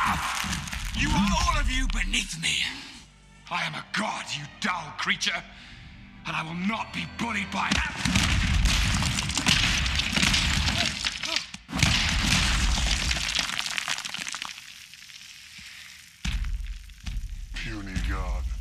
You are all of you beneath me. I am a god, you dull creature, and I will not be bullied by that. Puny god.